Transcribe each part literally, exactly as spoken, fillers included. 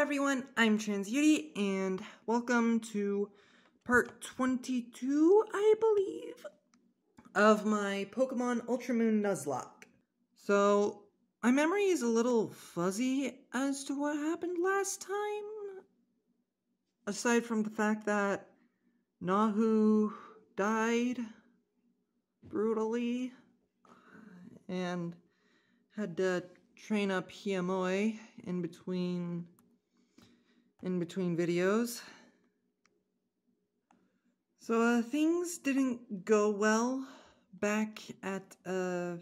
everyone, I'm TransYuti, and welcome to part twenty-two, I believe, of my Pokemon Ultramoon Nuzlocke. So, my memory is a little fuzzy as to what happened last time, aside from the fact that Nahu died brutally, and had to train up Hiamoi in between in between videos. So uh, things didn't go well back at uh,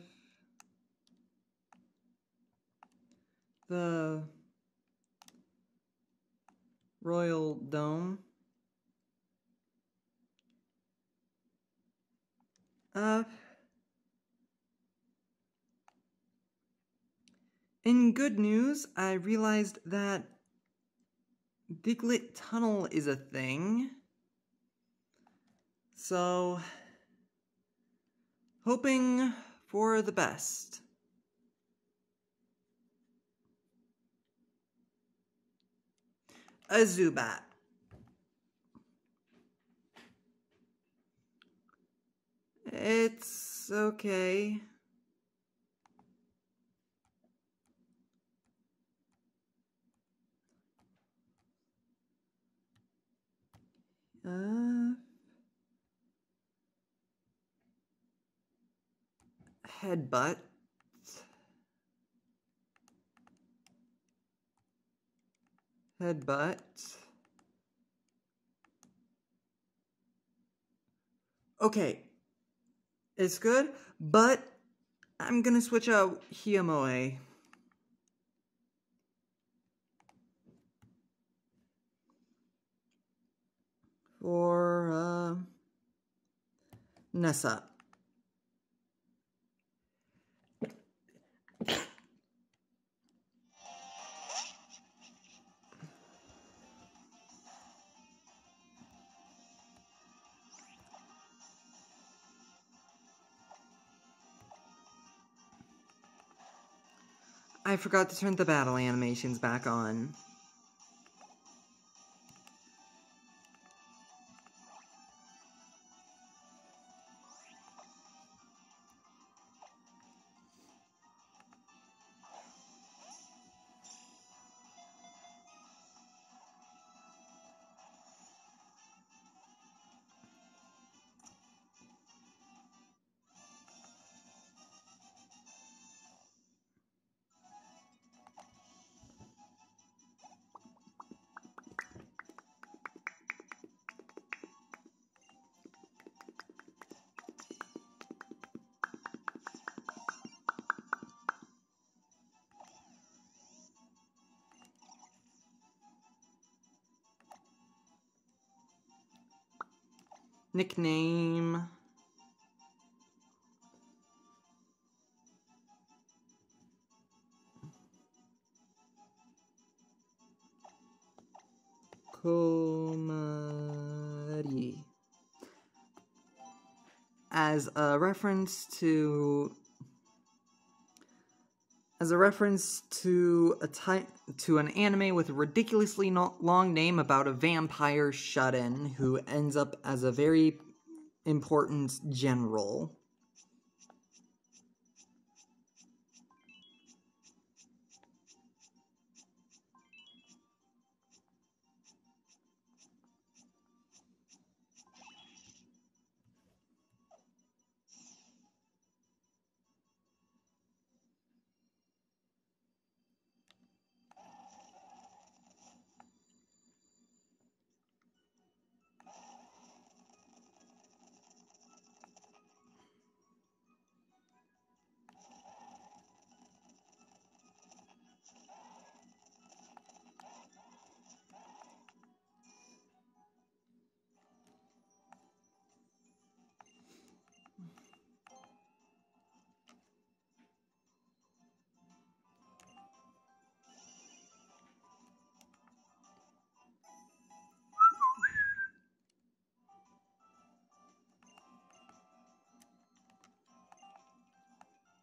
the Royal Dome. Uh, in good news, I realized that Diglett Tunnel is a thing. So, hoping for the best. A Zubat. It's okay. Uh, headbutt. Headbutt. Okay. It's good, but I'm gonna switch out Hiamoi. For, uh, Nessa. I forgot to turn the battle animations back on. Nickname. Komari. As a reference to as a reference to a type to an anime with a ridiculously long name about a vampire shut-in who ends up as a very important general.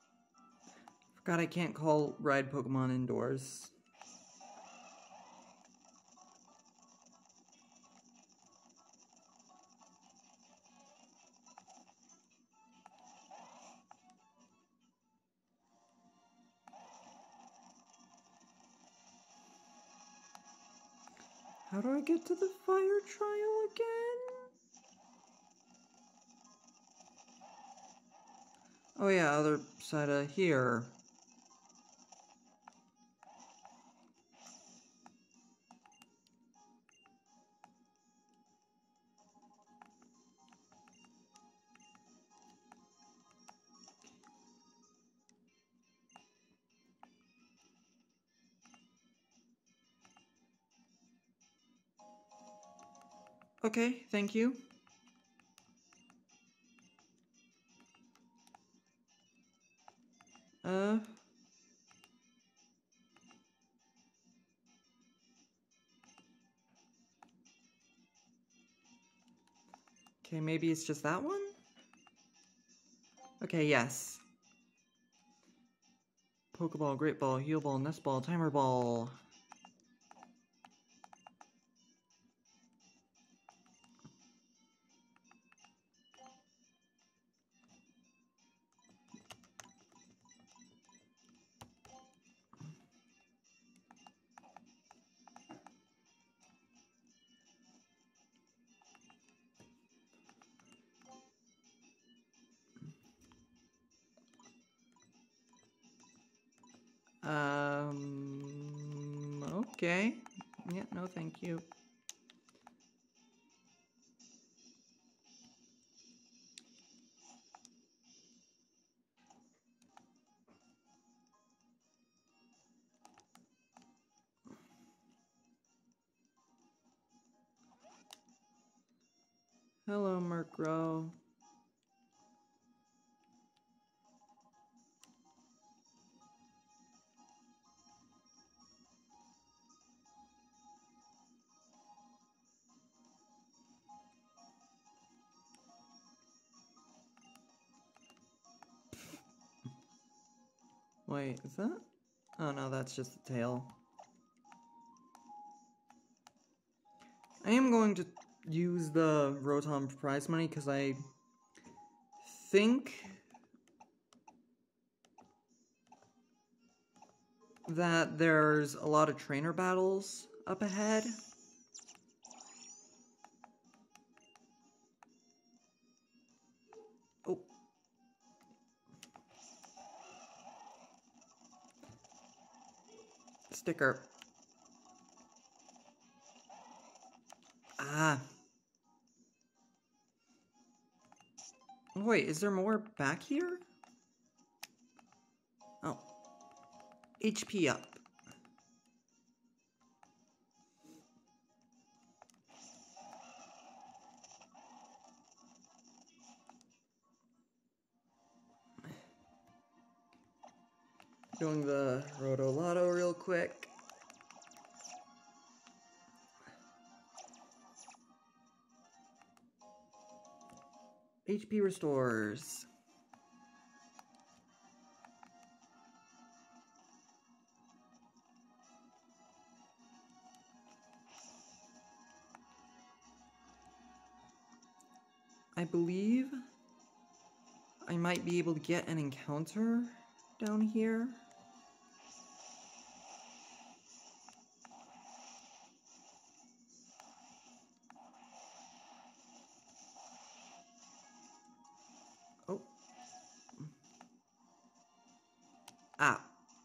Forgot I can't call ride Pokemon indoors. How do I get to the fire trial again? Oh yeah, other side of here. Okay, thank you. Uh... Okay, maybe it's just that one? Okay, yes. Pokeball, Great Ball, Heal Ball, Nest Ball, Timer Ball. Um... Okay. Yeah, no thank you. Hello, Murkrow. Wait, is that? Oh no, that's just the tail. I am going to use the Rotom prize money because I think that there's a lot of trainer battles up ahead. Oh. Sticker. Ah. Wait, is there more back here? Oh. H P up. Doing the Roto Lotto real quick. H P restores. I believe I might be able to get an encounter down here. Oh. Ah.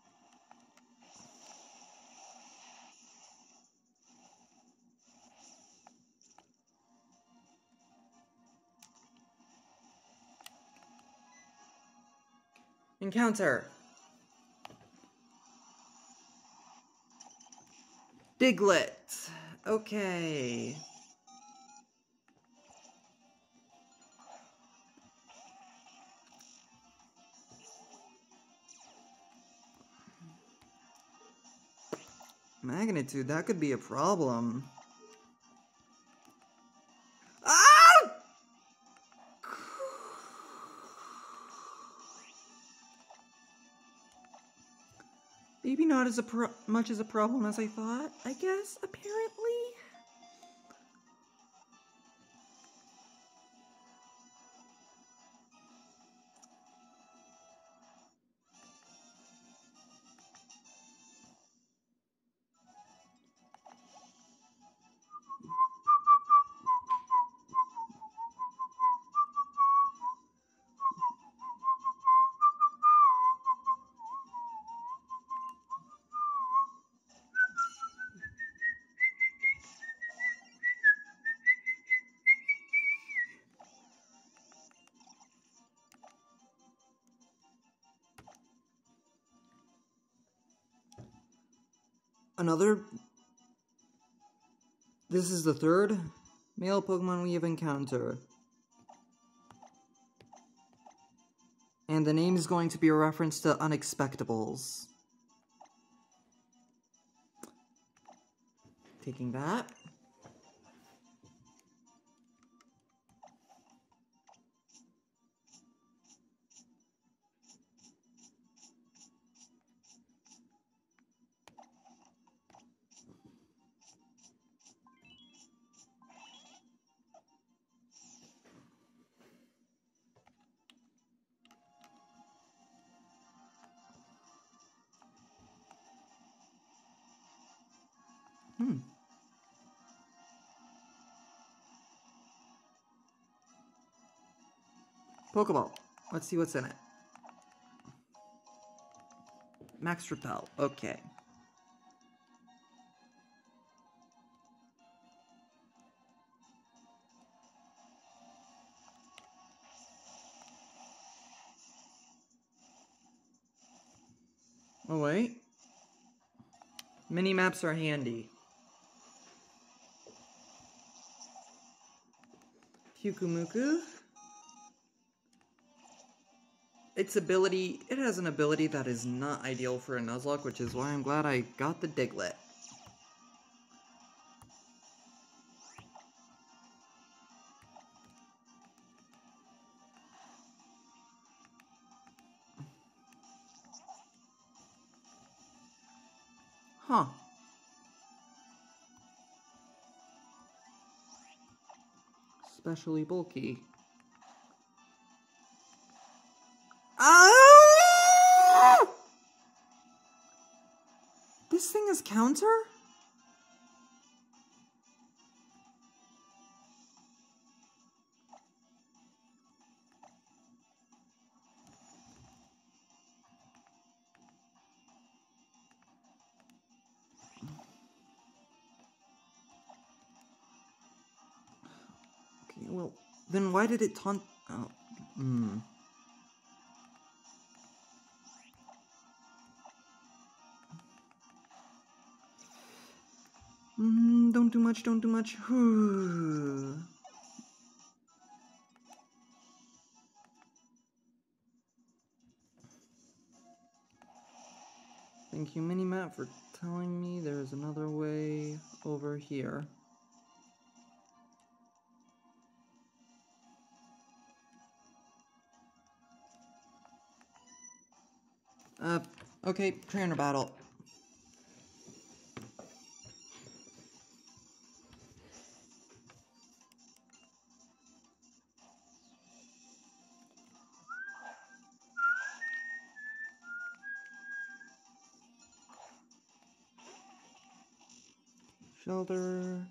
Encounter. Diglett. Okay. Magnitude, that could be a problem. Ah! Maybe not as a pro much as a problem as I thought, I guess, apparently. another... This is the third male Pokemon we have encountered. And the name is going to be a reference to Unexpectables. Taking that. Hmm. Pokeball. Let's see what's in it. Max Repel. Okay. Oh, wait. Mini-maps are handy. Pyukumuku. Its ability, it has an ability that is not ideal for a Nuzlocke, which is why I'm glad I got the Diglett. Huh. Especially bulky. Ah! This thing is counter? Okay, well, then why did it taunt? Oh, hmm. Mm, don't do much, don't do much. Thank you, Minimap, for telling me there's another way over here. Uh, okay, trainer battle. Shelter.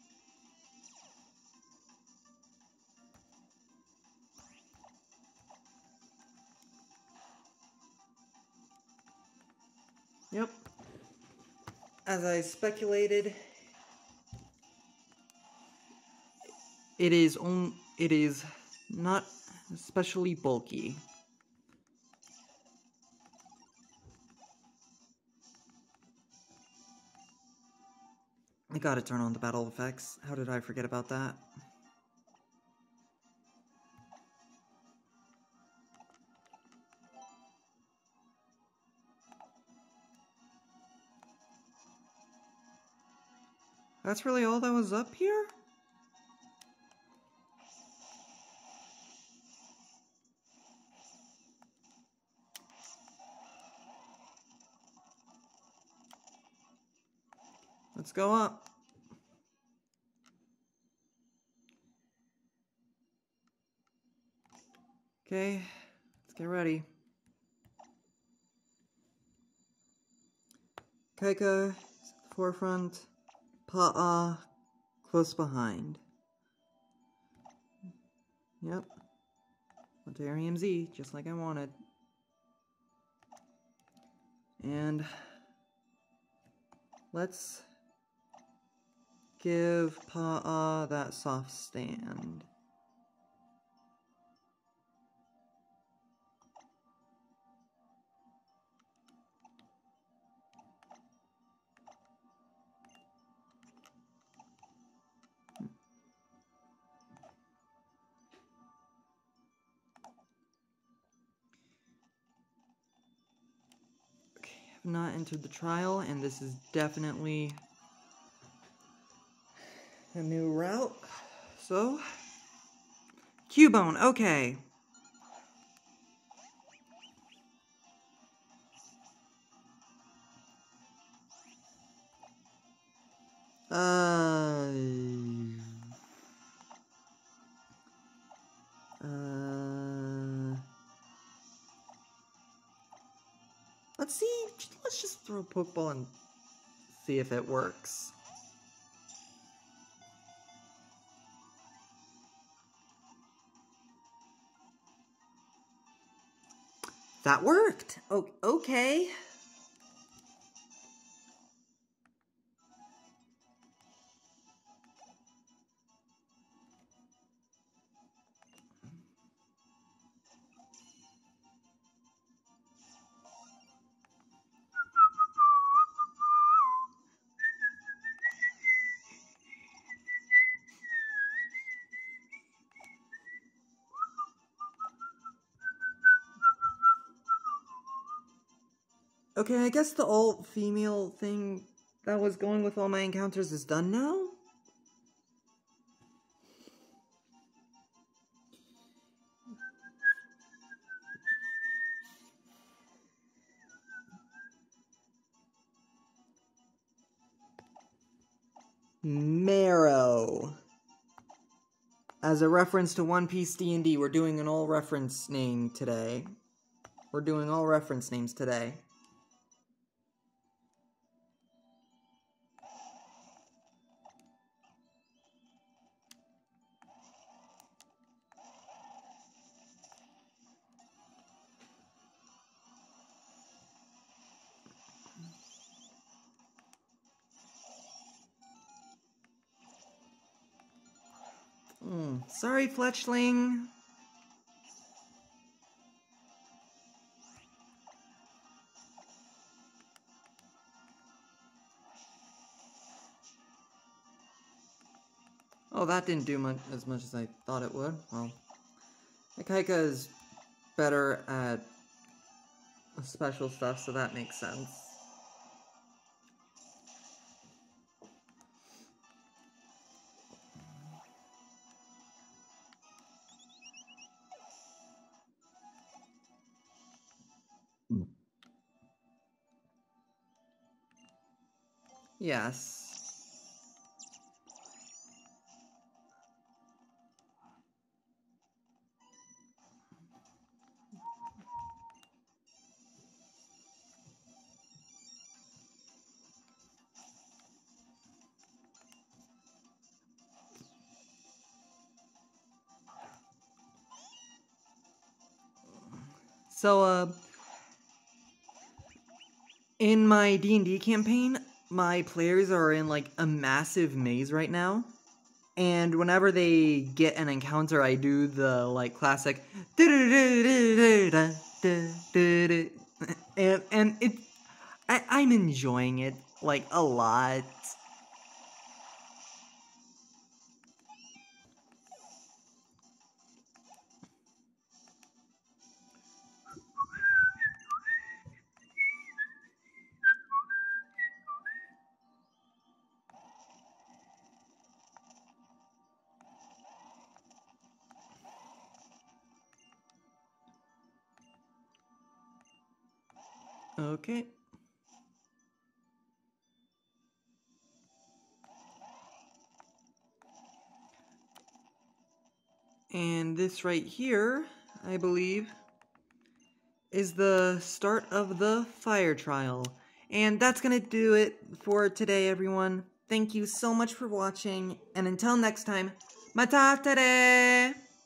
Yep. As I speculated, it is on. It is not especially bulky. I gotta turn on the battle effects. How did I forget about that? That's really all that was up here? Let's go up. Okay, let's get ready. Kaika is at the forefront. Pa'a close behind. Yep. Letarium Z, just like I wanted. And let's give Pa'a that soft stand. not entered the trial, and this is definitely a new route. So, Cubone, okay. Uh, uh, let's see, let's just throw a Pokeball and see if it works. That worked! O okay. Okay, I guess the all-female thing that was going with all my encounters is done now? Marrow. As a reference to One Piece D and D, we're doing an all-reference name today. We're doing all reference names today. Mm, sorry, Fletchling. Oh, that didn't do much as much as I thought it would. Well, Akaika is better at special stuff, so that makes sense. Yes. So, uh, in my D and D campaign, my players are in, like, a massive maze right now. And whenever they get an encounter, I do the, like, classic... And, and it... I, I'm enjoying it, like, a lot. Okay. And this right here, I believe, is the start of the fire trial. And that's gonna do it for today, everyone. Thank you so much for watching, and until next time, matatere!